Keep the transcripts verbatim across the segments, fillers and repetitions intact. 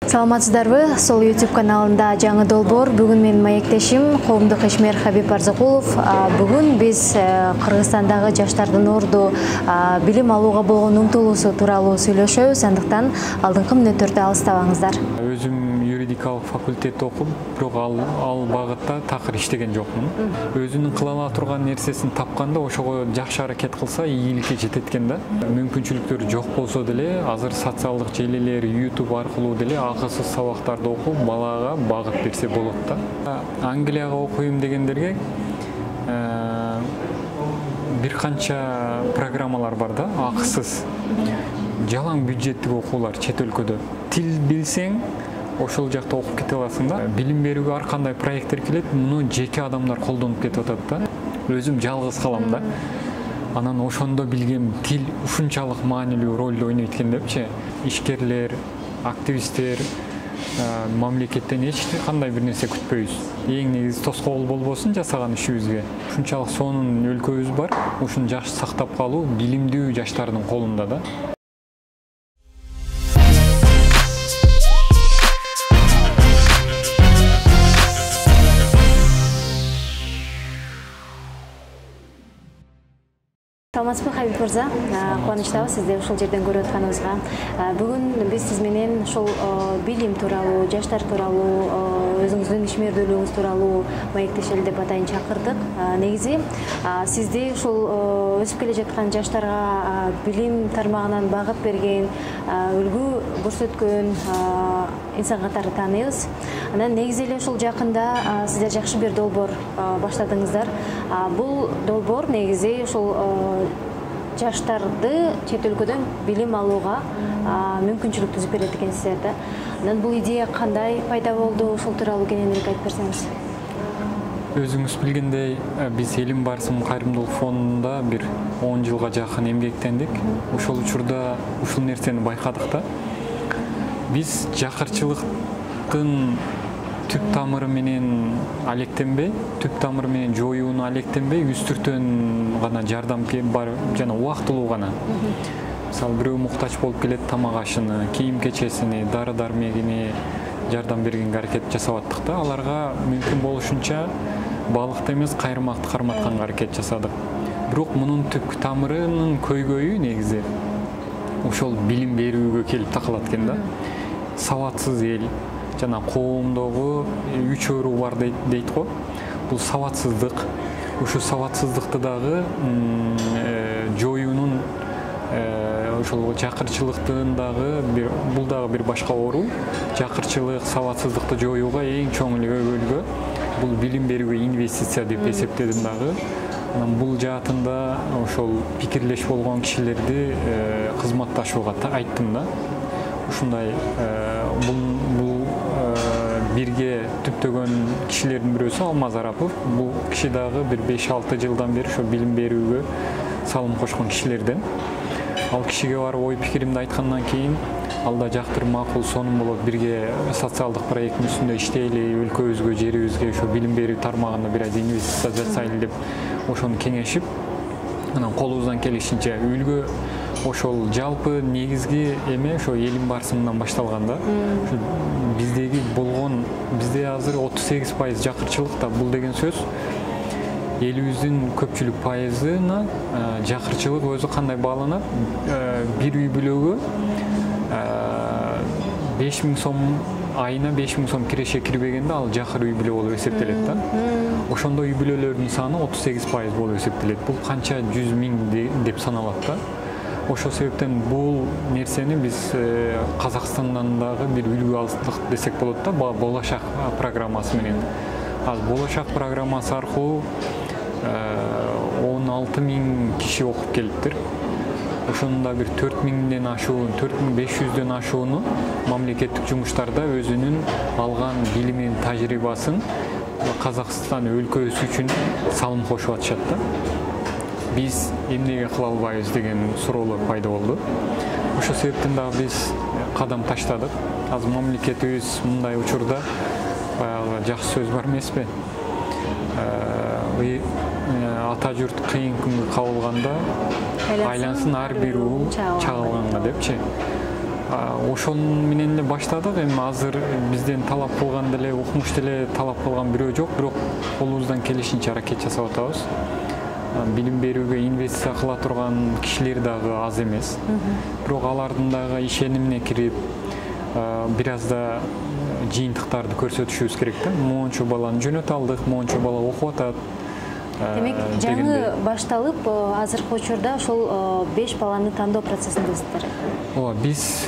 Саламатсыздарбы? Сол YouTube каналында жаңы долбоор. Бүгүн мен маектешим коомдук ишмер Хабиб Арзыкулов. Бүгүн биз Кыргызстандагы жаштардын орду билим алууга болгон умтулуусу тууралуу сүйлөшөбүз. Андыктан алдыңкы мүнөттөрдү алыстабаңыздар. Өзүм юридикалык факультетте окуп, бирок ал, ал багытта такыр иштеген жокмун. Өзүнүн кыла ала турган нерсесин тапканда ошого жакшы аракет кылса, ийгиликке жетет экен да. Мүмкүнчүлүктөрү жок болсо деле, азыр социалдык желелер, YouTube аркылуу деле акысыз сабактарды окуп, балага багыт берсе болот да. Англияга окуйм дегендерге бир канча программалар бар да, акысыз. Жалаң бюджеттик окуулар чет өлкөдө. Тил билсең, ошол жакта окуп кете аласың да. Билим берүүгө ар кандай проекттер келет, муну жеке адамдар колдонуп кетип атат да. Өзүм жалгыз калам да. Анан ошондо билген тил ушунчалык маанилүү ролду ойнойт экен депчи. Ишкерлер, активисттер мамлекеттен эч кандай бир нерсе күтпөйбүз. Эң негизи тоскоол болбосун жасаган ишибизге. Ушунчалык сонун өлкөбүз бар. Ушуну жакшы сактап калуу билимдүү жаштардын колунда да. Саламатсызбы, Хабиб мырза? Кубанычтабыз сизди ушул жерден көрүп атканыбызга. Бүгүн биз сиз менен ушул билим тууралуу, жаштар тууралуу, өзүңүздүн ишмердүүлүгүңүз тууралуу маектешели деп атайын чакырдык. Негизи сизди ушул өсүп келе жаткан жаштарга билим тармагынан багыт берген, үлгү көрсөткөн инсан катары тааныйбыз. Анан негизи эле ушул жакында сиздер жакшы бир долбоор баштадыңыздар. Бул долбоор негизи ушул жаштарды чет өлкөдөн билим алууга мүмкүнчүлүк түзүп берет экенсиздер да. Анан бул идея кандай пайда болду? Ушул тууралуу кененирээк айтып берсеңиз. Өзүңүз билгендей, биз Элим Барсым кайрымдуулук фондунда бир он жылга жакын эмгектендик. Ошол учурда ушул нерсени байкадык да. Биз жакырчылыктын түп тамыры менен алектенбей, түп тамыры менен жоюуну алектенбей, үстүртөн гана жардам бар жана убактылуу гана. Мисалы, бирөө муктач болуп келет, тамак ашыны, кийим-кечесини, дары-дармегини жардам бергенге аракет жасап аттык да. Аларга мүмкүн болушунча балыкты эмес, кайрымакты карматканга аракет жасадык. Бирок мунун түп тамырынын көйгөйү негизи ошол билим берүүгө келип такалат экен да. Сабатсыз эл жана коомдогу үч өрүү бар дейт го. Бул сабатсыздык. Ушу сабатсыздыкты дагы жоюунун ошол жакырчылыктын дагы бул дагы бир башка оору. Жакырчылык, сабатсыздыкты жоюуга эң чоң өбөлгө бул билим берүүгө инвестиция деп эсептедим дагы. Анан бул жаатында ошол пикирлеш болгон кишилерди кызматташууга айттым да. Ушундай бул бирге түптөгөн кишилердин бирөөсү Алмаз Арапов. Бул киши дагы бир беш алты жылдан бери ошо билим берүүгө салым кошкон кишилерден. Ал кишиге барып ой пикиримди айткандан кийин, алда жактыр макул сонун болот, бирге социалдык проекттин үстүндө иштейли, өлкөбүзгө, жерибизге ошо билим берүү тармагына бир аз инвестиция жасайлы деп ошону кеңешип, анан колубуздан келишинче үлгү ошол жалпы негизги эме ошо Элим Барсымдан башталган да. Биздеги болгон, бизде азыр отуз сегиз пайыз жакырчылык да. Бул деген сөз элибиздин көпчүлүк пайызына жакырчылык өзү кандай бааланат? Бир үй бүлөгө беш миң сом, айына беш миң сом киреше кирбегенде ал жакыр үй бүлө болуп эсептелет да. Ошондо үй бүлөлөрдүн саны отуз сегиз пайыз болуп эсептелет. Бул канча жүз миң деп саналат да. Ошол себептен бул нерсени биз Казакстандан дагы бир үлгү алдык десек болот да, Болашак программасы менен. Ал Болашак программасы аркылуу он алты миң киши окуп келиптир. Ошондо бир төрт миңден ашуун, төрт миң беш жүздөн ашууну мамлекеттик жумуштарда өзүнүн алган билимин, тажрыйбасын Казакстан өлкөсү үчүн салым кошуп атышат да. Биз эмнеге кыла албайбыз деген суроолор пайда болду. Ошол себептен дагы биз кадам таштадык. Азыр мамлекетибиз мындай учурда баягы жакшы сөз бар эмеспи? Ата журт кыйын күнгө кабылганда айлансын ар бир уу чагылганга депчи. ошол менен эле баштадык. Эми азыр бизден талап кылган деле укмуш деле талап кылган бирөө жок, бирок колубуздан келишинче аракет жасап атабыз. Билим берүүгө инвестиция кыла турган кишилер дагы аз эмес. Бирок алардын дагы ишенимине кирип, бир аз да жыйынтыктарды көрсөтүшүбүз керек да. Моунчу баланы жөнөтө алдык, моунчу бала окуп атат. Демек, жаңы башталып, азыркы учурда ошол беш баланы тандоо процессиндесиздер. Ооба, биз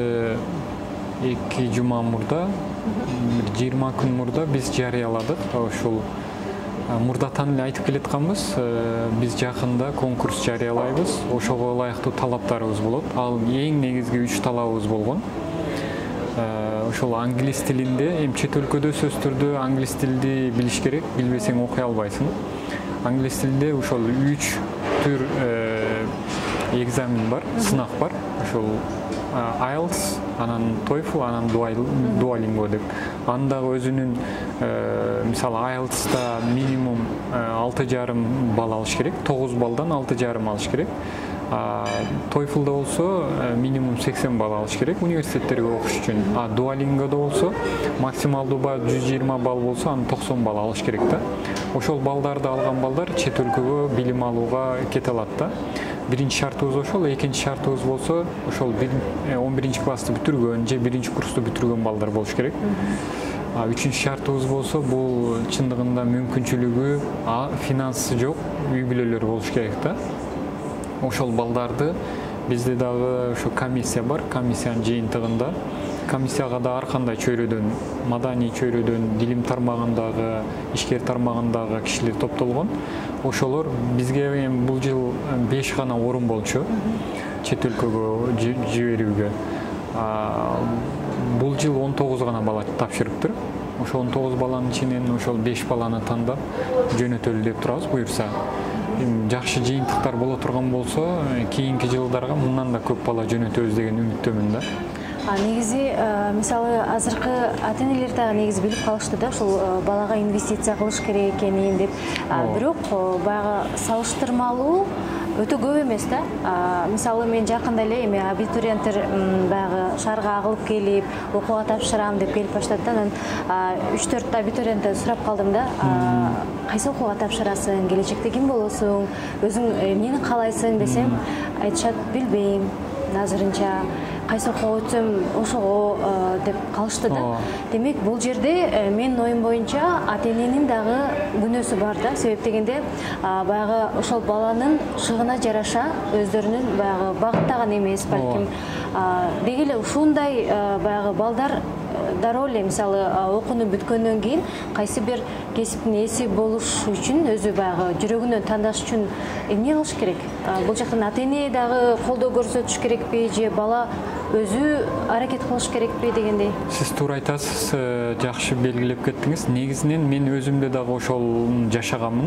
эки жума мурда, жыйырма күн мурда биз жарыяладык. Ошол мурдатан эле айтып келатканбыз, биз жакында конкурс жарыялайбыз. Ошого ылайыктуу талаптарыбыз болот. Ал эң негизги үч талабыбыз болгон. Ошол англис тилинде, эми чет өлкөдө сөз түрдө англис тилди билиш керек, билбесең окуй албайсың. Англис тилинде ошол үч түр экзамен бар, сынак бар. Ошол айлтс, анан TOEFL, анан Duolingo деп. Андагы өзүнүн, мисалы айлтста минимум алты жарым балл алыш керек, тогуз балдан алты жарым алыш керек. TOEFL'да болсо минимум сексен балл алыш керек университеттерге окуш үчүн. А Duolingo'да болсо максималдуу балл жүз жыйырма балл болсо, аны токсон балл алыш керек да. Ошол балдарды алган балдар чет өлкөгө билим алууга кете алат да. Биринчи шартыбыз ошол, экинчи шартыбыз болсо, ошол он биринчи классты бүтүргөн же биринчи курсту бүтүргөн балдар болуш керек. А үчүнчү шартыбыз болсо, бул чындыгында мүмкүнчүлүгү, финансы жок үй бүлөлөр болуш керек да. Ошол балдарды бизде дагы ошо комиссия бар, комиссиянын жыйынтыгында комиссияга да ар кандай чөйрөдөн, маданий чөйрөдөн, дилим тармагындагы, ишкер тармагындагы кишилер топтолгон. Ошолор бизге эми бул жыл беш гана орун болчу чет өлкөгө жиберүүгө. Бул жыл он тогуз гана бала тапшырыптыр. Ошо он тогуз баланын ичинен ошол беш баланы тандап жөнөтөлү деп турабыз, буюрса. Жакшы жыйынтыктар боло турган болсо, кийинки жылдарга мындан да көп бала жөнөтөбүз деген үмүттөмүн да. Негизи, мисалы, азыркы ата-энелер дагы негизи билип калышты да, ошол балага инвестиция кылыш керек экенин деп. Бирок баягы салыштырмалуу өтө көп эмес да. Мисалы, мен жакында эле эми абитуриенттер баягы шаарга агылып келип, окууга тапшырам деп келип баштады да. Анан үч төрт абитуриенттен сурап калдым да. Кайсы окууга тапшырасың, келечекте ким болосуң, өзүң эмнени каалайсың десем, айтышат, билбейм, азырынча кайсы окууга өтсөм ошого деп калышты да. Демек, бул жерде менин оюм боюнча ата-эненин дагы күнөөсү бар да. Себеп дегенде, баягы ошол баланын шыгына жараша өздөрүнүн баягы багыттаган эмес, балким деги эле ушундай баягы балдар дароо эле, мисалы, окууну бүткөндөн кийин кайсы бир кесиптин ээси болуш үчүн, өзү баягы жүрөгүнөн тандаш үчүн эмне кылыш керек? Бул жактан ата-эне дагы колдоо көрсөтүш керекпи же бала өзү аракет кылыш керекпи дегендей? Сиз туура айтасыз, жакшы белгилеп кеттиңиз. Негизинен мен өзүм дагы ошол жашаганмын.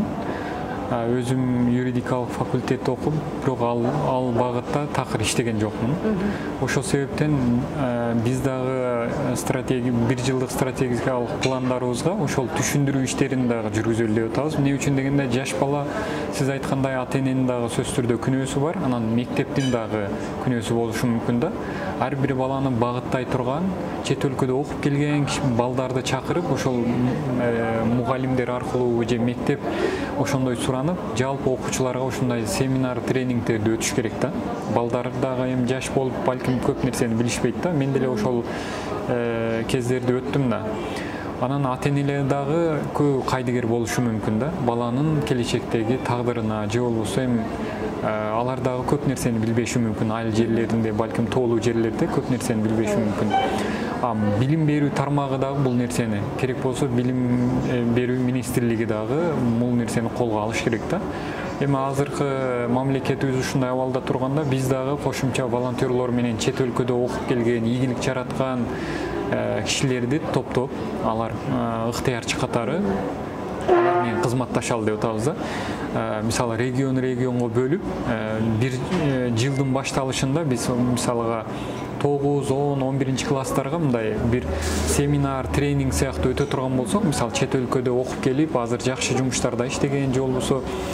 Өзүм юридикалык факультетте окуп, бирок ал ал багытта такыр иштеген жокмун. Ошол себептен биз дагы стратегия бир жылдык стратегиялык пландарыбызга ошол түшүндүрүү иштерин дагы жүргүзөлү деп атабыз. Эмне үчүн дегенде, жаш бала, сиз айткандай, ата-эненин дагы сөз түрдө күнөөсү бар, анан мектептин дагы күнөөсү болушу мүмкүн да. Ар бир баланы багыттай турган, чет өлкөдө окуп келген балдарды чакырып, ошол мугалимдер аркылуу же мектеп ошондой суранып, жалпы окуучуларга ушундай семинар, тренингтерди өтүш керек да. Балдар дагы эми жаш болуп, балким көп нерсени билишпейт да. Мен деле ошол кездерди өттүм да. Анан ата-энелер дагы көп кайдыгер болушу мүмкүн да. Баланын келечектеги тагдырына же болбосо эми алар дагы көп нерсени билбеши мүмкүн. Айыл жерлеринде, балким тоолуу жерлерде көп нерсени билбеши мүмкүн. Билим берүү тармагы дагы бул нерсени, керек болсо билим берүү министрлиги дагы бул нерсени колго алыш керек да. Эми азыркы мамлекетибиз ушундай абалда турганда, биз дагы кошумча волонтерлор менен чет өлкөдө окуп келген, ийгилик жараткан кишилерди топтоп, алар ыктыярчы катары алар менен кызматташалы деп атабыз да. Мисалы, регион регионго бөлүп, бир жылдын башталышында биз мисалга тогуз, он, он биринчи класстарга мындай бир семинар, тренинг сыяктуу өтө турган болсок, мисалы, чет өлкөдө окуп келип, азыр жакшы жумуштарда иштеген же болбосо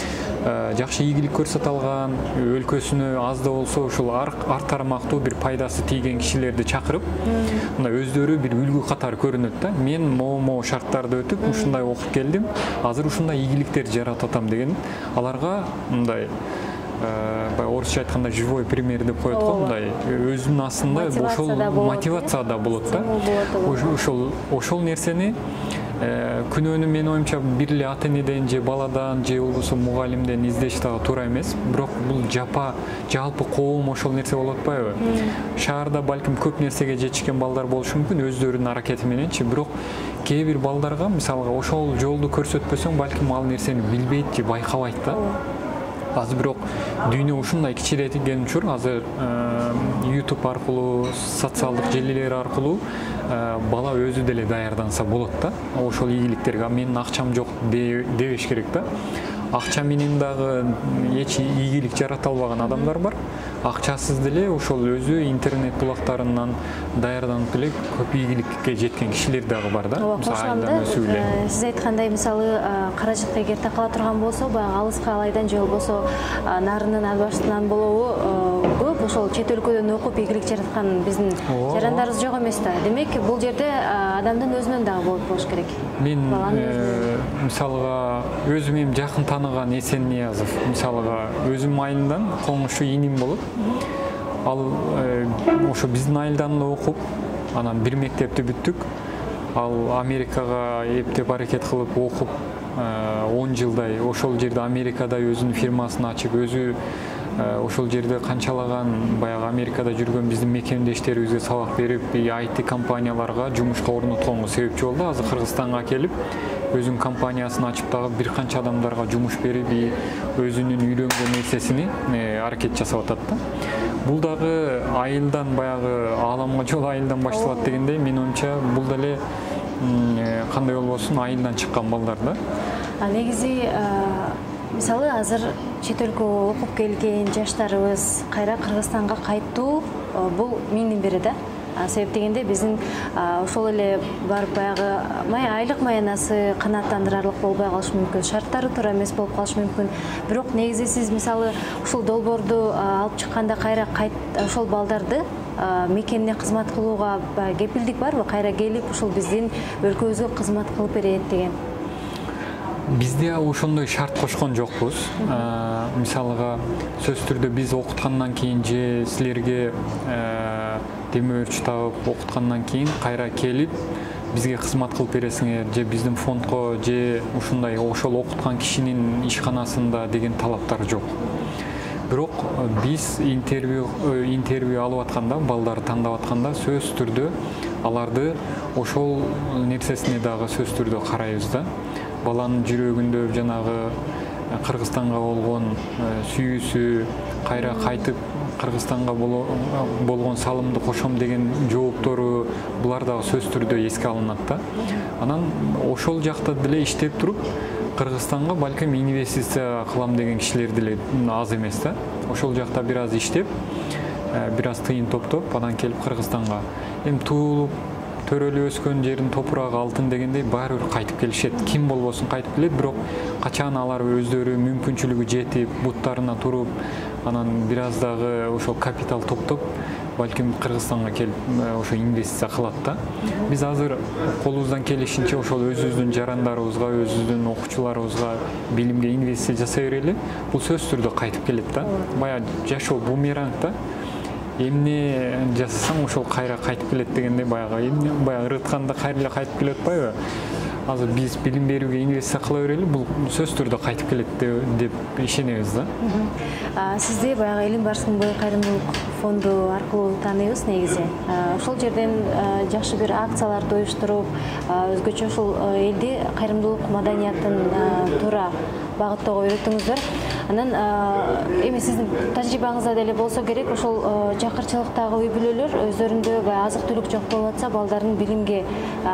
жакшы ийгилик көрсөтө алган, өлкөсүнө аз да болсо ушул ар тармактуу бир пайдасы тийген кишилерди чакырып, мындай өздөрү бир үлгү катары көрүнөт да. Мен могу шарттарды өтүп, ушундай окуп келдим. Азыр ушундай ийгиликтерди жаратып атам деген аларга мындай орусча айтканда живой пример деп коет го, мындай өзүнүн астында ошол мотивация да болот да. Ошол ошол нерсени күнөөнү менин оюмча бир эле ата энеден же баладан же болбосо мугалимден издеш дагы туура эмес. Бирок бул жапа жалпы коом ошол нерсе болуп атпайбы? Шаарда балким көп нерсеге жетишкен балдар болушу мүмкүн өздөрүнүн аракети мененчи, бирок кээ бир балдарга мисалга ошол жолду көрсөтпөсөң балким ал нерсени билбейт же байкабайт да. Азыр бирок дүйнө ушундай кичирейткен учур, азыр YouTube аркылуу, социалдык желилер аркылуу бала өзү деле даярданса болот да. Ошол ийгиликтерге менин акчам жок дебеш керек да. Акча менен дагы эч ийгилик жарата албаган адамдар бар. Акчасыз деле ошол өзү интернет булактарынан даярданып деле көп ийгиликке жеткен кишилер дагы бар да. Ошондо сиз айткандай мисалы каражат эгер такала турган болсо, баягы алыска алайдан же болбосо нарынын албаштынан болобу көп ошол чет өлкөдөн окуп ийгилик жараткан биздин жарандарыбыз жок эмес да. Демек бул жерде адамдын өзүнөн дагы болуп болуш керек. Мен мисалга өзүм эми жакын таныган Эсен Ниязов, мисалга өзүм айылдан коңшу иним болот. Ал ошо биздин айылдан эле окуп, анан бир мектепти бүттүк. Ал Америкага эптеп аракет кылып окуп, он жылдай ошол жерде Америкада өзүнүн фирмасын ачып, өзү ошол жерде канчалаган баягы Америкада жүргөн биздин мекемдештерибизге сабак берип, ай ти компанияларга жумушка орнотконго себепчи болду. Азыр Кыргызстанга келип, өзүнүн компаниясын ачып дагы бир канча адамдарга жумуш берип, өзүнүн үйрөнгөн нерсесини аракет жасап атат да. Бул дагы айылдан баягы ааламга жол айылдан башталат дегендей, менин оюмча бул деле кандай болбосун айылдан чыккан балдар да. А негизи мисалы азыр чет өлкөгө окуп келген жаштарыбыз кайра Кыргызстанга кайттуу бул миңдин бири да. Себеп дегенде биздин ошол эле бар баягы айлык маянасы канааттандырарлык болбой калышы мүмкүн, шарттары туура эмес болуп калышы мүмкүн. Бирок негизи сиз мисалы ушул долбоорду алып чыкканда кайра кайт ошол балдарды мекенине кызмат кылууга кепилдик барбы? Кайра келип ушул биздин өлкөбүзгө кызмат кылып берет деген. Бизде ошондой шарт кошкон жокпуз. Мисалга сөзсүз түрдө биз окуткандан кийин же силерге демөө өрчү табып окуткандан кийин кайра келип бизге кызмат кылып бересиңер же биздин фондко же ушундай ошол окуткан кишинин ишканасында деген талаптар жок. Бирок биз интервью интервью алып атканда, балдарды тандап атканда сөзсүз түрдө аларды ошол нерсесине дагы сөзсүз түрдө карайбыз да. Баланын жүрөгүндө жанагы Кыргызстанга болгон сүйүүсү, кайра кайтып Кыргызстанга болгон салымды кошом деген жооптору, булар дагы сөзсүз түрдө эске алынат да. Анан ошол жакта деле иштеп туруп, Кыргызстанга балким инвестиция кылам деген кишилер деле аз эмес да. Ошол жакта бир аз иштеп, бир аз тыйын топтоп, анан келип Кыргызстанга эми туулуп төрөлүп өскөн жердин топурагы алтын дегендей баары бир кайтып келишет. Ким болбосун кайтып келет, бирок качан алар өздөрү мүмкүнчүлүгү жетип, буттарына туруп, анан бир аз дагы ошол капитал топтоп, балким Кыргызстанга келип ошо инвестиция кылат да. Биз азыр колубуздан келишинче ошол өзүбүздүн жарандарыбызга, өзүбүздүн окуучуларыбызга билимге инвестиция жасай берели. Бул сөзсүз түрдө кайтып келет да. Баягы жашоо бумеранг да. Эмне жасасаң ошол кайра кайтып келет дегенде баягы баягы ырытканда кайра эле кайтып келип атпайбы? Азыр биз билим берүүгө инвестиция кыла берели, бул сөзсүз түрдө кайтып келет деп ишенебиз да. Сизди баягы Элим Барстын бой кайрымдуулук фонду аркылуу тааныйбыз негизи. Ошол жерден жакшы бир акцияларды уюштуруп, өзгөчө ушул элди кайрымдуулук маданиятын туура багыттоого үйрөтүңүздөр. Анан эми сиздин тажрыйбаңызда деле болсо керек, ошол жакырчылыктагы үй бүлөлөр өздөрүндө баягы азык түлүк жок болуп атса, балдарын билимге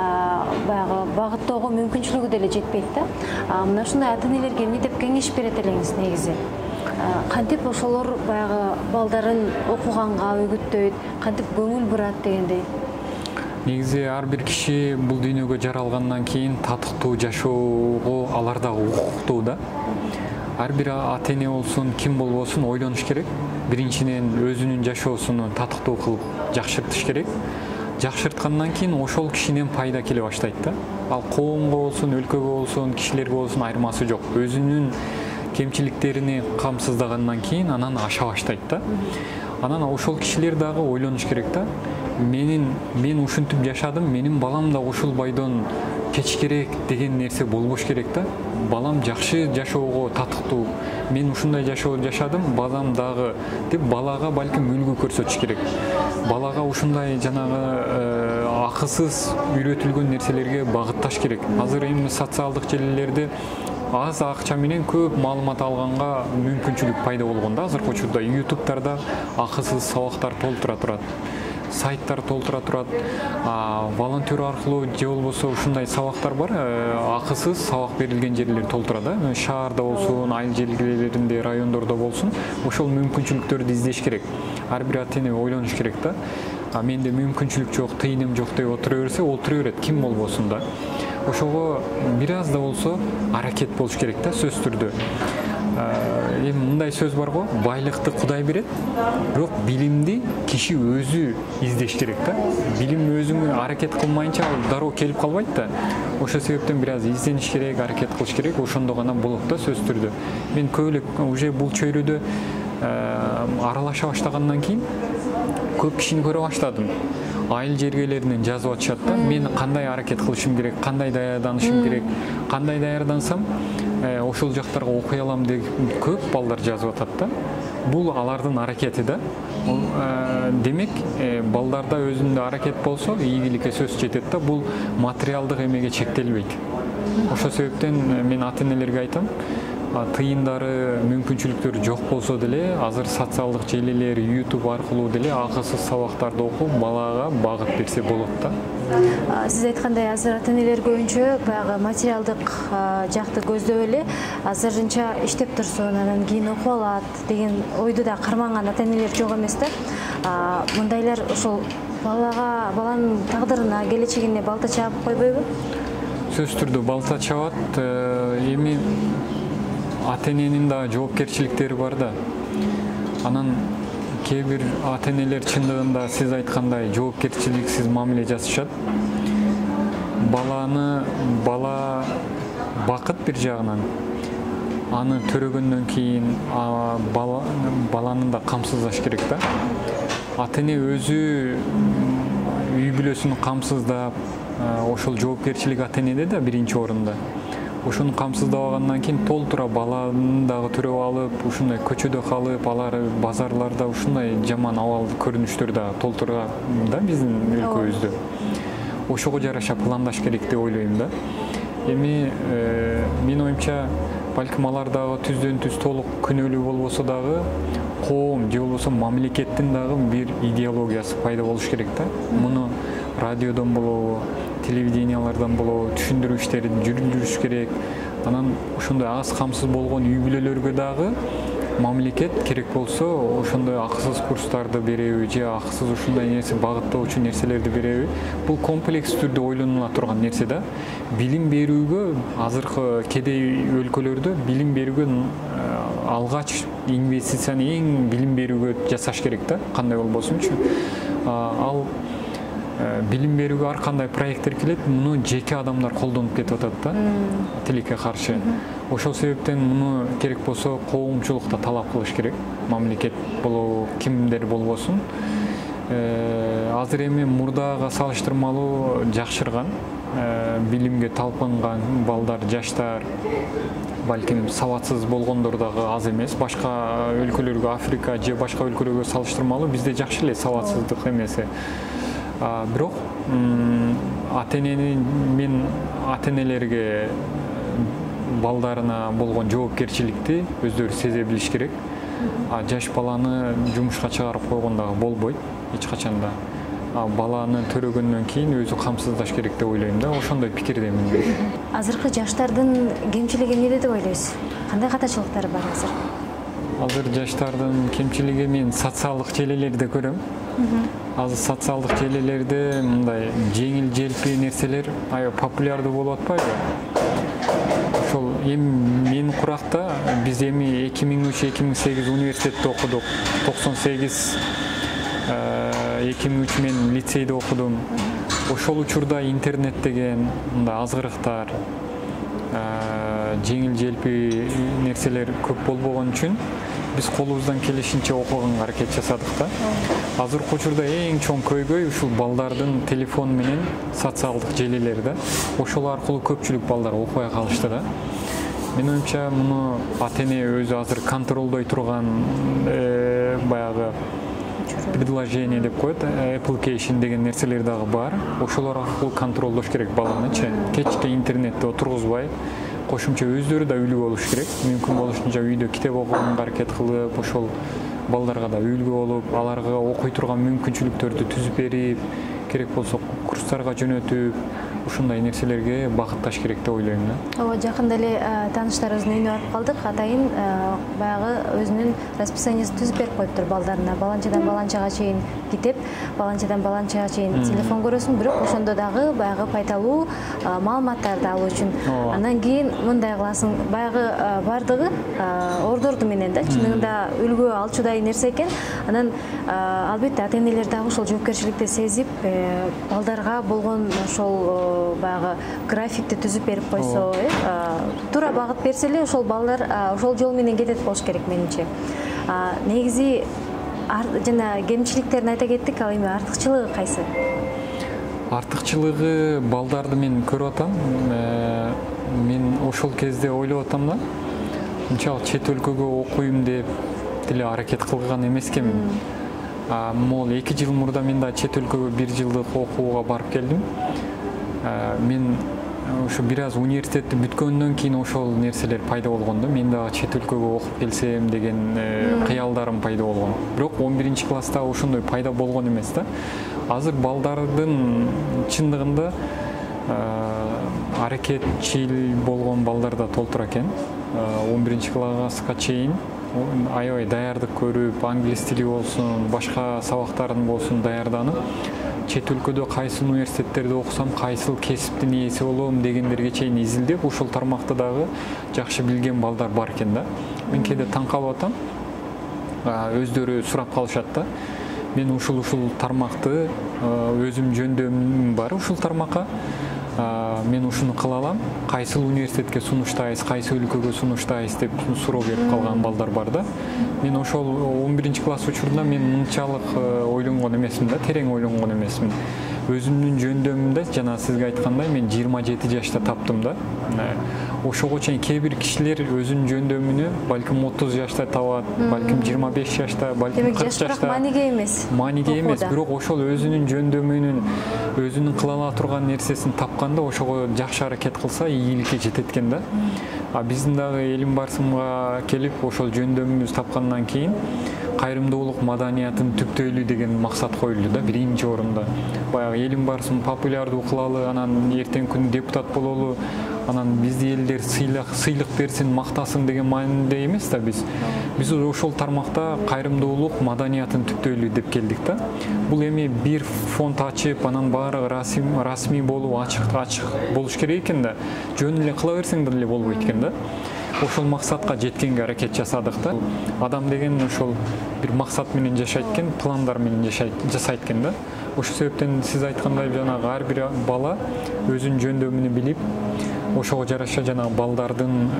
баягы багыттоого мүмкүнчүлүгү деле жетпейт да. Мына ушундай ата энелерге эмне деп кеңеш берет элеңиз негизи? Кантип ошолор баягы балдарын окуганга үгүттөйт, кантип көңүл бурат дегендей? Негизи ар бир киши бул дүйнөгө жаралгандан кийин татыктуу жашоого алар дагы укуктуу да. ар бир ата эне болсун, ким болбосун ойлонуш керек. Биринчиден өзүнүн жашоосуну татыктуу кылып жакшыртыш керек. Жакшырткандан кийин ошол кишинен пайда келе баштайт да. Ал коомго болсун, өлкөгө болсун, кишилерге болсун айырмасы жок. Өзүнүн кемчиликтерини камсыздагандан кийин анан аша баштайт да. Анан ошол кишилер дагы ойлонуш керек да. Менин мен ушинтип жашадым, менин балам да ушул бойдон кечиш керек деген нерсе болбош керек да. Балам жакшы жашоого татыктуу, мен ушундай жашоо жашадым, балам дагы деп балага балким үлгү көрсөтүш керек. Балага ушундай жанагы акысыз үйрөтүлгөн нерселерге багытташ керек. Азыр эми социалдык желилерде аз акча менен көп маалымат алганга мүмкүнчүлүк пайда болгон да. Азыркы учурда ютубтарда акысыз сабактар толтура турат, сайттар толтура турат, волонтер аркылуу же болбосо ушундай сабактар бар, акысыз сабак берилген жерлер толтура да. Шаарда болсун, айыл желгелеринде, райондордо болсун, ошол мүмкүнчүлүктөрдү издеш керек. Ар бир ата эне ойлонуш керек да. А менде мүмкүнчүлүк жок, тыйыным жок деп отура берсе, отура берет, ким болбосун да. Ошого бир аз да болсо аракет болуш керек да, сөз түрдө. Эми мындай сөз бар го, байлыкты Кудай берет, бирок билимди киши өзү издеш керек да. Билим өзүң аракет кылмайынча ал дароо келип калбайт да. Ошол себептен бир аз издениш керек, аракет кылыш керек, ошондо гана болот да сөз түрдө. Мен көп эле уже бул чөйрөдө аралаша баштагандан кийин көп кишини көрө баштадым. Айыл жергелеринен жазып атышат да. Мен кандай аракет кылышым керек, кандай даярданышым керек, кандай даярдансам ошол жактарга окуй алам деп көп балдар жазып атат да. Бул алардын аракети да. Демек, балдарда өзүндө аракет болсо, ийгиликке сөз жетет да. Бул материалдык эмеге чектелбейт. Ошол себептен мен ата энелерге айтам, тыйындары, мүмкүнчүлүктөрү жок болсо деле, азыр социалдык желилер, YouTube аркылуу деле акысыз сабактарды окуп, балага багыт берсе болот да. Сиз айткандай, азыр ата энелер көбүнчө баягы материалдык жакты көздөп эле, азырынча иштеп турсун, анан кийин окуп алат деген ойду да карманган ата энелер жок эмес да. Мындайлар ошол балага, баланын тагдырына, келечегине балта чаап койбойбу? Сөз түрдө балта чабат. Эми ата эненин да жоопкерчиликтери бар да. Анан кээ бир ата энелер чындыгында сиз айткандай жоопкерчиликсиз мамиле жасашат. Баланы бала бакыт бир жагынан, аны төрөгөндөн кийин баланын да камсыздаш керек да. Ата эне өзү үй бүлөсүн камсыздап, ошол жоопкерчилик ата энеде да биринчи орунда. Ошону камсыздабагандан кийин толтура баланын дагы төрөп алып, ушундай көчөдө калып, алар базарларда ушундай жаман абал көрүнүштөр да толтура да биздин өлкөбүздө. Ошого жараша пландаш керек деп ойлойм да. Эми менин оюмча, балким алар дагы түздөн түз толук күнөөлүү болбосо дагы, коом же болбосо мамлекеттин дагы бир идеологиясы пайда болуш керек да. Муну радиодон болобу, телевидениялардан болобу түшүндүрүү иштерин жүргүзүш керек. Анан ошондой аз камсыз болгон үй бүлөлөргө дагы мамлекет керек болсо ошондой акысыз курстарды береби же акысыз ушундай нерсе багыттоочу нерселерди береби. Бул комплекс түрдө ойлонула турган нерсе да. Билим берүүгө азыркы кедей өлкөлөрдө билим берүүгө алгач инвестицияны эң билим берүүгө жасаш керек да. Кандай болбосунчу. Ал билим берүүгө ар кандай проекттер келет, муну жеке адамдар колдонуп кетип атат да, тилекке каршы. Ошол себептен муну керек болсо коомчулукта талап кылыш керек. Мамлекет болобу, кимдер болбосун. Азыр эми мурдага салыштырмалуу жакшырган, билимге талпынган балдар, жаштар, балким сабатсыз болгондор дагы аз эмес. Башка өлкөлөргө, Африка же башка өлкөлөргө салыштырмалуу бизде жакшы эле сабатсыздык эмеси. Бирок ата эненин мен ата энелерге балдарына болгон жоопкерчиликти өздөрү сезе билиш керек. Жаш баланы жумушка чыгарып койгон дагы болбойт эч качан да. Баланы төрөгөндөн кийин өзү камсыздаш керек деп ойлойм да. Ошондой пикирдемин мен. Азыркы жаштардын кемчилиги эмнеде деп ойлойсуз? Кандай катачылыктары бар азыр? Азыр жаштардын кемчилиги мен социалдык желилерде көрөм. Азыр социалдык желилерде мындай жеңил желпи нерселер аябай популярдуу болуп атпайбы? Ошол эми менин куракта биз эми эки миң үч эки миң сегиз университетте окудук. токсон сегиз эки миң үч мен лицейде окудум. Ошол учурда интернет деген мындай азгырыктар, жеңил желпи нерселер көп болбогон үчүн биз колубуздан келишинче окуганга аракет жасадык да. Азыркы учурда эң чоң көйгөй ушул балдардын телефон менен социалдык желилер да. Ошол аркылуу көпчүлүк балдар окубай калышты да. Менин оюмча муну ата-эне өзү азыр контролдой турган баягы предложение деп коет, application деген нерселер дагы бар. Ошолор аркылуу контролдош керек баланычы. Кечке интернетте отургузбай, кошумча өздөрү да үлгү болуш керек. Мүмкүн болушунча үйдө китеп окуганга аракет кылып, ошол балдарга да үлгү болуп, аларга окуй турган мүмкүнчүлүктөрдү түзүп берип, керек болсо курстарга жөнөтүп, ушундай нерселерге багытташ керек деп ойлойм да. Ооба, жакында эле тааныштарыбыздын үйүнө барып калдык. Атайын баягы өзүнүн расписаниясын түзүп берип коюптур балдарына. Баланчадан баланчага чейин китеп, баланчадан баланчага чейин телефон көрөсүң, бирок ошондо дагы баягы пайдалуу маалыматтарды алуу үчүн. Андан кийин мындай кыласың, баягы бардыгы ордорду менен да, чынында үлгү алчудай нерсе экен. Анан албетте ата-энелер дагы ошол жоопкерчиликти сезип, балдарга болгон ошол баягы графикти түзүп берип койсо, туура багыт берсе эле ошол балдар ошол жол менен кетет болуш керек менимче. Негизи жана кемчиликтерин айта кеттик, ал эми артыкчылыгы кайсы? Артыкчылыгы балдарды мен көрүп атам. Мен ошол кезде ойлоп атам да. Мынчалык чет өлкөгө окуйм деп деле аракет кылган эмескенмин. Могул эки жыл мурда мен да чет өлкөгө бир жылдык окууга барып келдим. Мен ошо бир аз университетти бүткөндөн кийин ошол нерселер пайда болгон да. Мен дагы чет өлкөгө окуп келсем деген кыялдарым пайда болгон. Бирок он биринчи класста ошондой пайда болгон эмес да. Азыр балдардын чындыгында аракетчил болгон балдар да толтура экен. он биринчи класска чейин аябай даярдык көрүп, англис тили болсун, башка сабактарын болсун даярданып, чет өлкөдө кайсы университеттерде окусам, кайсыл кесиптин ээси болом дегендерге чейин изилдеп, ошол тармакты дагы жакшы билген балдар бар экен да. Мен кээде таң калып атам. Өздөрү сурап калышат да. Мен ушул-ушул тармакты өзүм жөндөмүм бар ушул тармакка. Мен ушуну кыла алам, кайсыл университетке сунуштайсыз, кайсы өлкөгө сунуштайсыз деп суроо берип калган балдар бар да. Мен ошол он биринчи класс учурунда мен мынчалык ойлонгон эмесмин да, терең ойлонгон эмесмин. Өзүмдүн жөндөмүмдө жана сизге айткандай мен жыйырма жети жашта таптым да. Ошого чейин кээ бир кишилер өзүнүн жөндөмүнү балким отуз жашта табат, балким жыйырма беш жашта, балким кырк жашта. Мааниге эмес. Мааниге эмес, бирок ошол өзүнүн жөндөмүнүн, өзүнүн кыла ала турган нерсесин тапканда ошого жакшы аракет кылса ийгиликке жетет экен да. А биздин дагы элим барсымга келип ошол жөндөмүбүздү тапкандан кийин кайрымдуулук маданиятын түптөйлүү деген максат коюлду да, биринчи орунда. Баягы элим барсым популярдуу кылалы, анан эртең күнү депутат бололу, анан бизди элдер сыйлык сыйлык берсин, мактасын деген мааниде эмес да биз. Биз ошол тармакта кайрымдуулук маданиятын түптөйлүү деп келдик да. Бул эми бир фонд ачып, анан баары расмий болуп, ачык ачык болуш керек экен да. Жөн эле кыла берсең деле болбойт экен да. Ошол максатка жеткенге аракет жасадык да. Адам деген ошол бир максат менен жашайт экен, пландар менен жашайт, жасайт экен да. Ошол себептен сиз айткандай жанагы ар бир бала өзүнүн жөндөмүнү билип, ошого жараша жанагы балдардын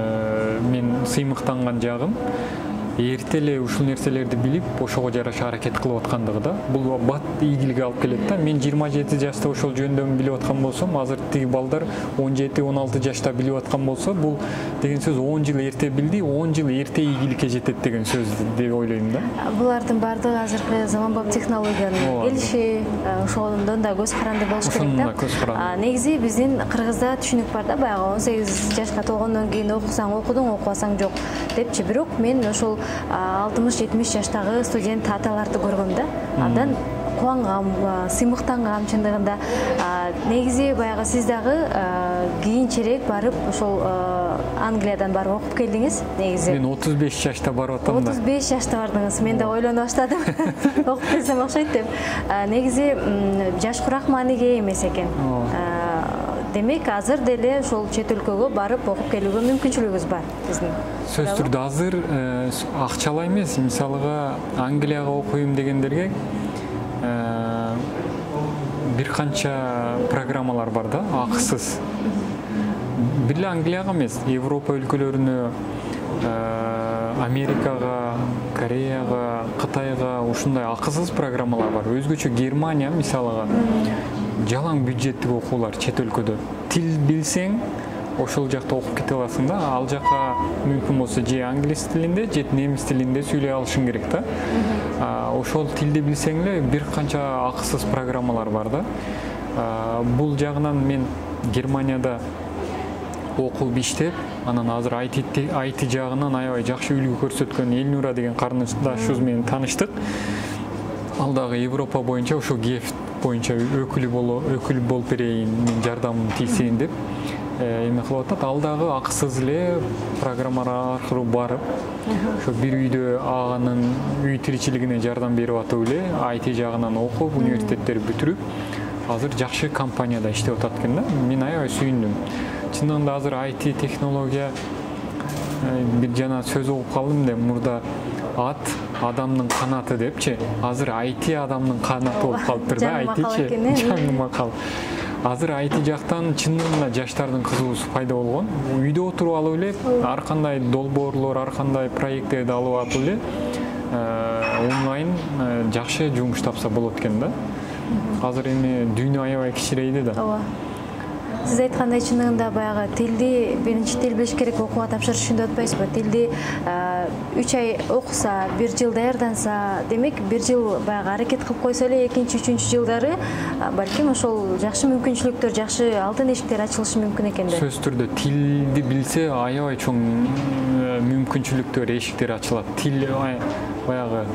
мен сыймыктанган жагым эрте эле ушул нерселерди билип, ошого жараша аракет кылып аткандыгы да. Бул бат ийгилик алып келет да. Мен жыйырма жети жашта ошол жөндөмүн билип аткан болсом, азыр тиги балдар он жети он алты жашта билип аткан болсо, бул деген сөз он жыл эрте билди, он жыл эрте ийгиликке жетет деген сөз деп ойлойм да. Булардын баардыгы азыркы заманбап технологиянын келиши, ошондон да көз каранды болуш керек да. Негизи биздин Кыргызда түшүнүк бар да, баягы он сегиз жашка толгондон кийин окусаң окудуң, окубасаң жок депчи. Бирок мен ошол алтымыш жетимиш жаштагы студент аталарды көргөм да. Андан кубангам, сыймыктангам чындыгында. Негизи баягы сиз дагы кийинчерээк барып ошол Англиядан барып окуп келдиңиз. Негизи мен отуз беш жашта барып атам да. отуз беш жашта бардыңыз. Мен да ойлонуп баштадым. Окуп келсем окшойт деп. Негизи жаш курак мааниге эмес экен. демек азыр деле ошол чет өлкөгө барып окуп келүүгө мүмкүнчүлүгүбүз бар биздин. Сөз түрдө азыр акчалай эмес, мисалыга Англияга окуйм дегендерге бир канча программалар бар да, акысыз. Бир эле Англияга эмес, Европа өлкөлөрүнө, Америкага, Кореяга, Кытайга ушундай акысыз программалар бар. Өзгөчө Германия мисалыга жалаң бюджеттик окуулар чет өлкөдө. Тил билсең, ошол жакта окуп кете аласың да. Ал жака мүмкүн болсо же англис тилинде, же немис тилинде сүйлөй алышың керек да. Ошол тилди билсең эле бир канча акысыз программалар бар да. Бул жагынан мен Германияда окуп иштеп, анан азыр ай ти жагынан аябай жакшы үлгү көрсөткөн Элнура деген карындашыбыз менен таныштык. Ал дагы Европа боюнча ошо Гефт боюнча өкүлү боло, өкүл болуп берейин, мен жардамым тийсин деп эме кылып атат. Ал дагы акысыз эле программалар аркылуу барып, ошо бир үйдө аганын үй тиричилигине жардам берип атып эле ай ти жагынан окуп, университеттерди бүтүрүп, азыр жакшы компанияда иштеп атат экен да. Мен аябай сүйүндүм. Чындыгында азыр ай ти технология, бир жана сөз окуп калдым да, мурда ат адамдын канаты депчи, азыр ай ти адамдын канаты болуп калыптыр да, ай ти жаңы макал. Азыр ай ти жактан чындыгында жаштардын кызыгуусу пайда болгон. Үйдө отуруп алып эле, ар кандай долбоорлор, ар кандай проекттерди алып алып эле онлайн жакшы жумуш тапса болот экен да. Азыр эми дүйнө аябай кичирейди да. Ооба. Сиз айткандай чындыгында баягы тилди биринчи тил билиш керек, окууга тапшырышын деп атпайсызбы? Тилди үч ай окуса, бир жыл даярданса, демек бир жыл баягы аракет кылып койсо эле экинчи, үчүнчү жылдары балким ошол жакшы мүмкүнчүлүктөр, жакшы алтын эшиктер ачылышы мүмкүн экен да. Сөз түрдө тилди билсе аябай чоң мүмкүнчүлүктөр, эшиктер ачылат. Тил баягы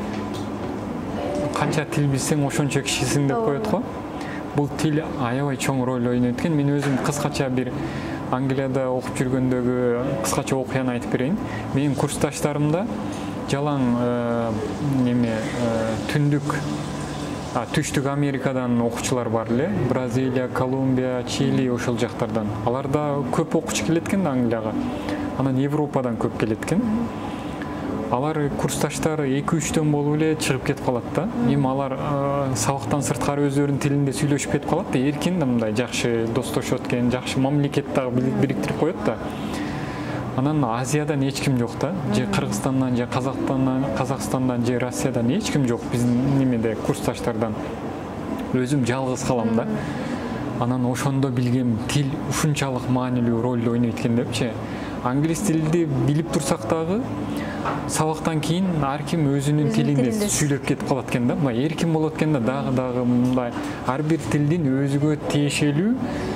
канча тил билсең ошончо кишисиң деп коет го. Бул тил аябай чоң роль ойнойт экен. Мен өзүм кыскача бир Англияда окуп жүргөндөгү кыскача окуяны айтып берейин. Менин курсташтарымда жалаң неме түндүк, түштүк Америкадан окуучулар бар эле. Бразилия, Колумбия, Чили ошол жактардан. Аларда көп окуучу келет экен да Англияга. Анан Европадан көп келет экен. Алар курсташтар эки-үчтөн болуп эле чыгып кетип калат да. Эми алар сабактан сырткары өздөрүнүн тилинде сүйлөшүп кетип калат да, эркин да, мындай жакшы достошот экен, жакшы мамлекет дагы бириктирип коет да. Анан Азиядан эч ким жок да. Же Кыргызстандан, же Казакстандан, Казакстандан, же Россиядан эч ким жок биздин немеде курсташтардан. Өзүм жалгыз калам да. Анан ошондо билгем тил ушунчалык маанилүү роль ойнойт экен депчи. Англис тилди билип турсак дагы сабактан кийин ар ким өзүнүн тилинде сүйлөп кетип калат экен да. Мына эркин болот экен да, дагы дагы мындай ар бир тилдин өзүгө тиешелүү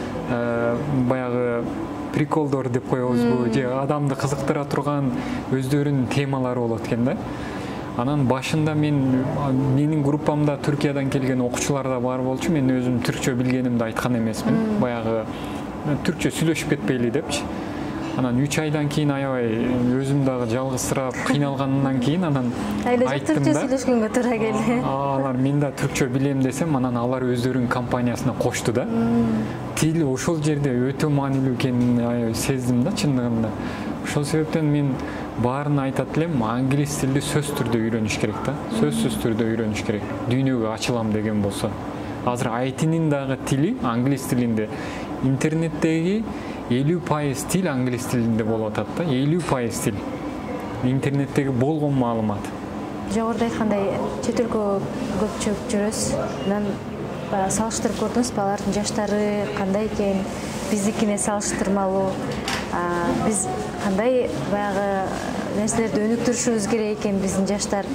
баягы приколдор деп коебузбу, же адамды кызыктыра турган өздөрүнүн темалары болот экен да. Анан башында мен менин группамда Түркиядан келген окуучулар да бар болчу. Мен өзүм түркчө билгенимди айткан эмесмин. Баягы түркчө сүйлөшүп кетпейли депчи. Анан үч айдан кийин аябай өзүм дагы жалгызсырап кыйналгандан кийин анан айттым да. Түркчө сүйлөшкөнгө туура келди. Алар мен да түркчө билем десем, анан алар өздөрүнүн компаниясына кошту да. Тил ошол жерде өтө маанилүү экенин аябай сездим да чындыгында. Ошол себептен мен баарын айтат элем, англис тилди сөз түрдө үйрөнүш керек да. Сөзсүз түрдө үйрөнүш керек. Дүйнөгө ачылам деген болсо. Азыр ай тинин дагы тили англис тилинде. Интернеттеги элүү пайыз тил англис тилинде болуп атат да. элүү пайыз тил. Интернеттеги болгон маалымат. Жогоруда айткандай, чет өлкөгө көп чыгып жүрөсүз. Анан салыштырып көрдүңүзбү, алардын жаштары кандай экен, биздикине салыштырмалуу? Биз кандай баягы нерселерди өнүктүрүшүбүз керек экен биздин жаштар?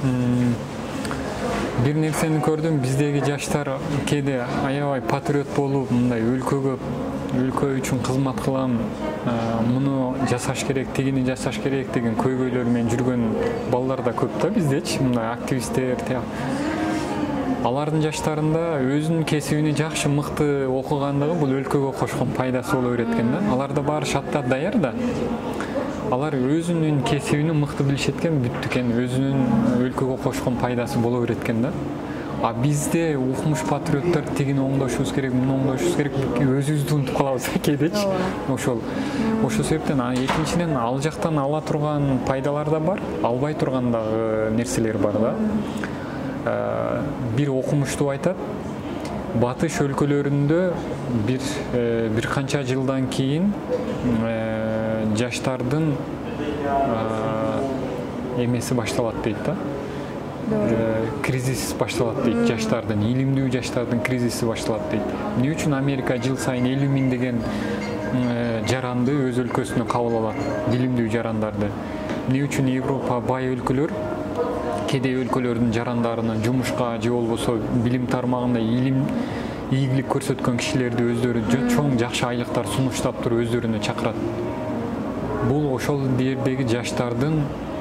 Бир нерсени көрдүм, биздеги жаштар кээде аябай патриот болуп, мындай өлкөгө өлкө үчүн кызмат кылам, муну жасаш керек, тигини жасаш керек деген көйгөйлөр менен жүргөн балдар да көп да биздечи, мындай активисттер. Алардын жаштарында өзүнүн кесибини жакшы мыкты окугандыгы бул өлкөгө кошкон пайдасы боло берет экен да. Аларда баары шартта даяр да. Алар өзүнүн кесибини мыкты билишет экен, бүттү экен, өзүнүн өлкөгө кошкон пайдасы боло берет экен да. А бизде укмуш патриоттор тигини оңдошубуз керек, муну оңдошубуз керек, өзүбүздү унутуп калабыз кээдечи. Ошол ошол себептен экинчиден ал жактан ала турган пайдалар да бар, албай турган дагы нерселер бар да. Бир окумуштуу айтат, батыш өлкөлөрүндө бир бир канча жылдан кийин жаштардын эмеси башталат дейт да. Кризис башталат дейт, жаштардын, илимдүү жаштардын кризиси башталат дейт. Эмне үчүн Америка жыл сайын элүү миңдеген жаранды өз өлкөсүнө кабыл алат, билимдүү жарандарды. Эмне үчүн Европа бай өлкөлөр кедей өлкөлөрдүн жарандарына жумушка же болбосо билим тармагында илим ийгилик көрсөткөн кишилерди өздөрү чоң жакшы айлыктар сунуштап туруп өздөрүнө чакырат. Бул ошол жердеги жаштардын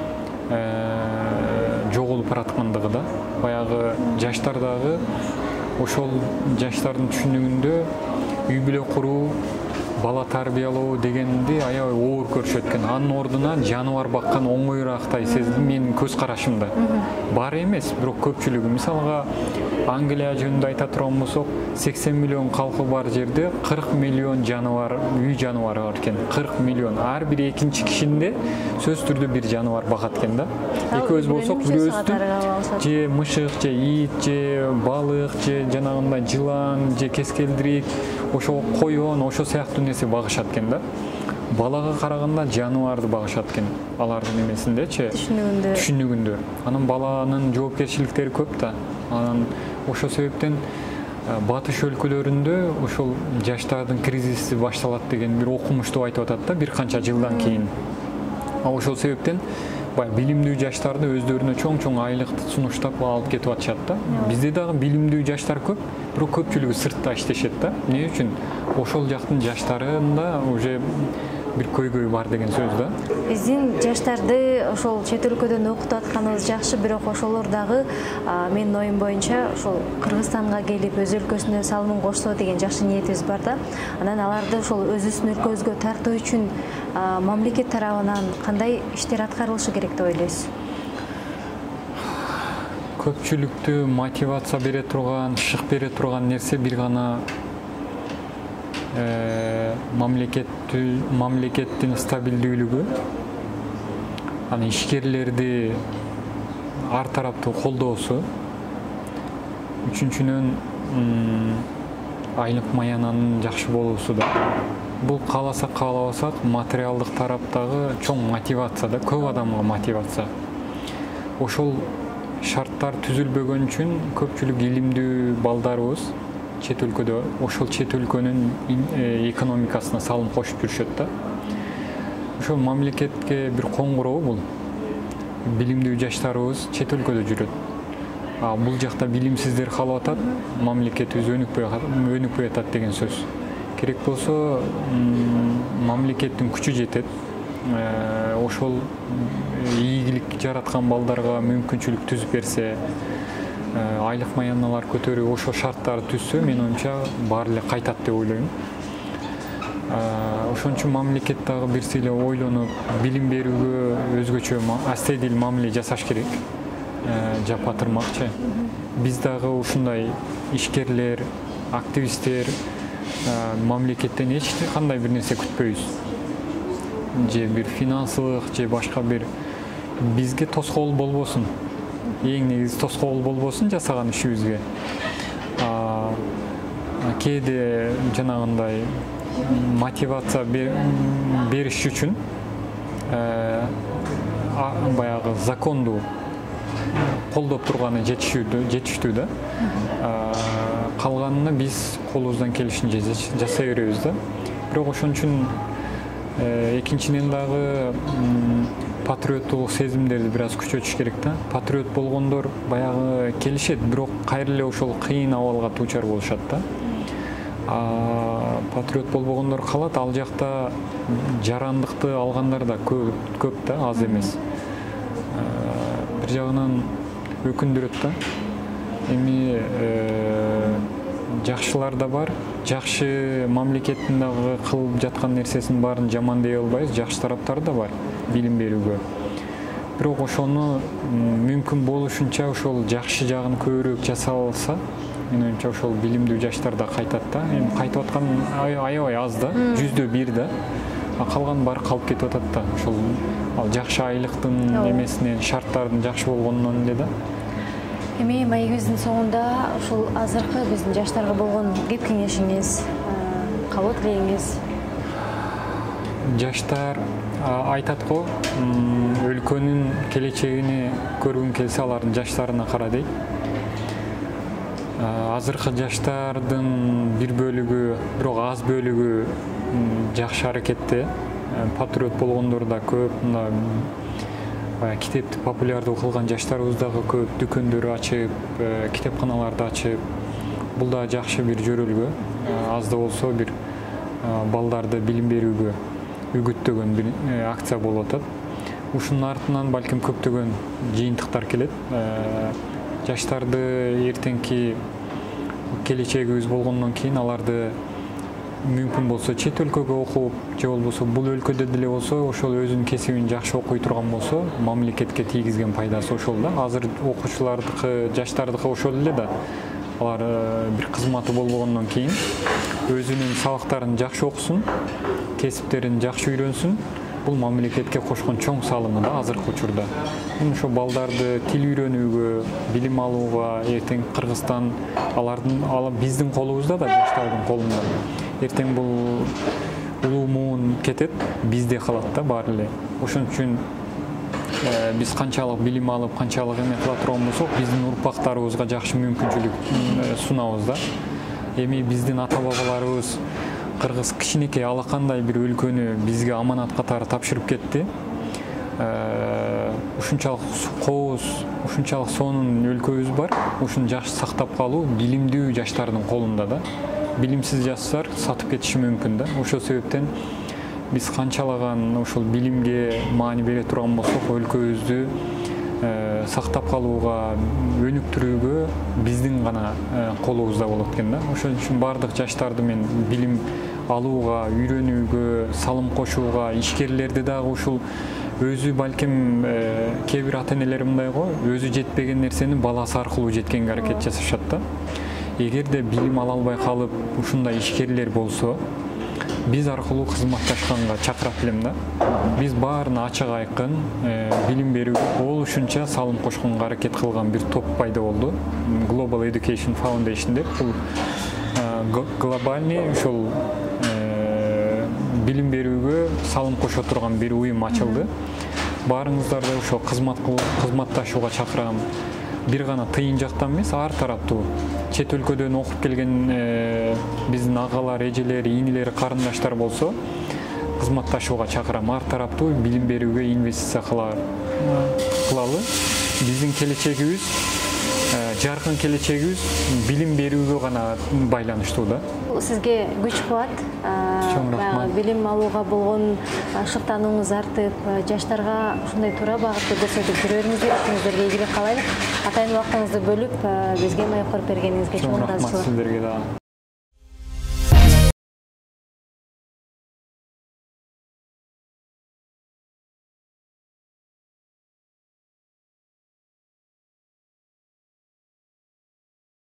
жоголуп бараткандыгы да. Баягы жаштар дагы ошол жаштардын түшүнүгүндө үй бүлө куруу, бала тарбиялоо дегенди аябай оор көрүшөт экен. Анын ордуна жаныбар баккан оңоюраактай сездим менин көз карашымда. Бар эмес, бирок көпчүлүгү. Мисалга Англия жөнүндө айта турган болсок, сексен миллион калкы бар жерде кырк миллион жаныбар, үй жаныбары бар экен. кырк миллион. Ар бир экинчи кишинде сөзсүз түрдө бир жаныбар бакат экен да. Экөөбүз болсок, бирөөбүздүн же мышык, же ит, же балык, же жанагындай жылан, же кескелдирик, ошо коён, ошо сыяктуу нерсе багышат экен да. Балага караганда жаныбарды багышат экен алардын эмесиндечи, түшүнүгүндө. Түшүнүгүндө. Анан баланын жоопкерчиликтери көп да. Анан ошол себептен батыш өлкөлөрүндө ошол жаштардын кризиси башталат деген бир окумушту айтып атат да, бир канча жылдан кийин. Ошол себептен бай билимдүү жаштарды өздөрүнө чоң-чоң айлыкты сунуштап алып кетип атышат да. Бизде дагы билимдүү жаштар көп, бирок көпчүлүгү сыртта иштешет да. Эмне үчүн? Ошол жактын жаштарында уже бир көйгөй бар деген сөз да. Биздин жаштарды ошол чет өлкөдөн окутуп атканыбыз жакшы, бирок ошолор дагы менин оюм боюнча ошол Кыргызстанга келип өз өлкөсүнө салымын кошсо деген жакшы ниетибиз бар да. Анан аларды ошол өзүбүздүн өлкөбүзгө тартуу үчүн мамлекет тарабынан кандай иштер аткарылышы керек деп ойлойсуз? Көпчүлүктү мотивация бере турган, шык бере турган нерсе бир гана мамлекеттин стабилдүүлүгү, анан ишкерлерди ар тараптуу колдоосу, үчүнчүдөн айлык маянанын жакшы болуусу да. Бул кааласак каалабасак материалдык тараптагы чоң мотивация да, көп адамга мотивация. Ошол шарттар түзүлбөгөн үчүн көпчүлүк илимдүү балдарыбыз чет өлкөдө ошол чет өлкөнүн экономикасына салым кошуп жүрүшөт да. Ошол мамлекетке бир коңгуроо бул. Билимдүү жаштарыбыз чет өлкөдө жүрөт. А бул жакта билимсиздер калып атат, мамлекетибиз өнүкпөй атат деген сөз. Керек болсо мамлекеттин күчү жетет. Ошол ийгилик жараткан балдарга мүмкүнчүлүк түзүп берсе, айлык маяналар көтөрүп ошол шарттарды түзсө, мен оюмча баары эле кайтат деп ойлойм. Ошон үчүн мамлекет дагы бирси эле ойлонуп, билим берүүгө өзгөчө астедил мамиле жасаш керек. Жапатырмакчы. Биз дагы ушундай ишкерлер, активисттер мамлекеттен эч кандай бир нерсе күтпөйбүз. Же бир финансылык, же башка бир бизге тоскоол болбосун. Эң негизи тоскоол болбосун жасаган ишибизге. Кээде жанагындай мотивация бериш үчүн баягы законду колдоп турганы жетиштүү да. Калганына биз колубуздан келишинче жасай беребиз да. Бирок ошон үчүн экинчиден дагы патриоттулук сезимдерди бир аз күчөтүш керек да. Патриот болгондор баягы келишет, бирок кайра эле ошол кыйын абалга дуучар болушат да. Патриот болбогондор калат, ал жакта жарандыкты алгандар да көп да, аз эмес. Бир жагынан өкүндүрөт да. Эми жакшылар да бар, жакшы мамлекеттин дагы кылып жаткан нерсесин баарын жаман дей албайбыз, жакшы тараптары да бар билим берүүгө. бирок ошону мүмкүн болушунча ошол жакшы жагын көбүрөөк жасап алса, мен оюмча ошол билимдүү жаштарда кайтат да. Эми кайтып аткан аябай аз да, жүздө бир да. Калган баары калып кетип атат да. Ошол ал жакшы айлыктын эмесинен, шарттардын жакшы болгонунан эле да. Эми маегибиздин соңунда ушул азыркы биздин жаштарга болгон кеп кеңешиңиз, кабыл тилегиңиз? Жаштар айтат го, өлкөнүн келечегини көргүн келсе алардын жаштарына кара дейт. Азыркы жаштардын бир бөлүгү, бирок аз бөлүгү жакшы аракетте, патриот болгондор да көп, китепти популярдуу кылган жаштарыбыз дагы көп, дүкөндөр ачып, китепканаларды ачып, бул да жакшы бир жөрөлгө. Аз да болсо бир балдарды билим берүүгө үгүттөгөн бир акция болуп атат. Ушунун артынан балким көптөгөн жыйынтыктар келет. Жаштарды эртеңки келечегибиз болгондон кийин аларды мүмкүн болсо чет өлкөгө окуп, же болбосо бул өлкөдө деле болсо ошол өзүнүн кесибин жакшы окуй турган болсо, мамлекетке тийгизген пайдасы ошол да. Азыр окуучулардыкы, жаштардыкы ошол эле да. Алар бир кызматы болбогондон кийин өзүнүн сабактарын жакшы окусун, кесиптерин жакшы үйрөнсүн. Бул мамлекетке кошкон чоң салымы да азыркы учурда. Ошо балдарды тил үйрөнүүгө, билим алууга, эртең Кыргызстан алардын, биздин колубузда да, жаштардын колунда. Эртең бул улуу муун кетет, бизде калат да баары эле. Ошон үчүн биз канчалык билим алып, канчалык эме кыла турган болсок, биздин урпактарыбызга жакшы мүмкүнчүлүк сунабыз да. Эми биздин ата-бабаларыбыз Кыргыз кичинекей алакандай бир өлкөнү бизге аманат катары тапшырып кетти. Ушунчалык кооз, ушунчалык сонун өлкөбүз бар. Ушуну жакшы сактап калуу билимдүү жаштардын колунда да. Билимсиз жаштар сатып кетиши мүмкүн да. Ошол себептен биз канчалаган ошол билимге маани бере турган болсок, өлкөбүздү сактап калууга, өнүктүрүүгө биздин гана колубузда болот экен да. Ошон үчүн бардык жаштарды мен билим алууга, үйрөнүүгө, салым кошууга, ишкерлерди дагы ушул өзү балким кээ бир ата-энелер мындай го, өзү жетпеген нерсени баласы аркылуу жеткенге аракет жасашат да. Эгерде билим ала албай калып, ушундай ишкерлер болсо, биз аркылуу кызматташканга чакырат элем да. Биз баарына ачык айкын билим берүүгө болушунча салым кошконго аракет кылган бир топ пайда болду. Global Education Foundation деп, бул глобальный ушул билим берүүгө салым кошо турган бир уюм ачылды. Баарыңыздарды ошо кызмат кызматташууга чакырам. Бир гана тыйын жактан эмес, ар тараптуу. Чет өлкөдөн окуп келген биздин агалар, эжелер,ийнилер, карындаштар болсо, кызматташууга чакырам. Ар тараптуу билим берүүгө инвестиция кылалы. Биздин келечегибиз, жаркын келечегибиз билим берүүгө гана байланыштуу да. Сизге күч кубат, билим алууга болгон шыктанууңуз артып, жаштарга ушундай туура багытты көрсөтүп жүрө бериңиздер, ишиңиздерге ийгилик каалайлык. Атайын убактыңызды бөлүп, бизге маек коюп бергениңизге чоң ыраазычылык. Сиздерге да.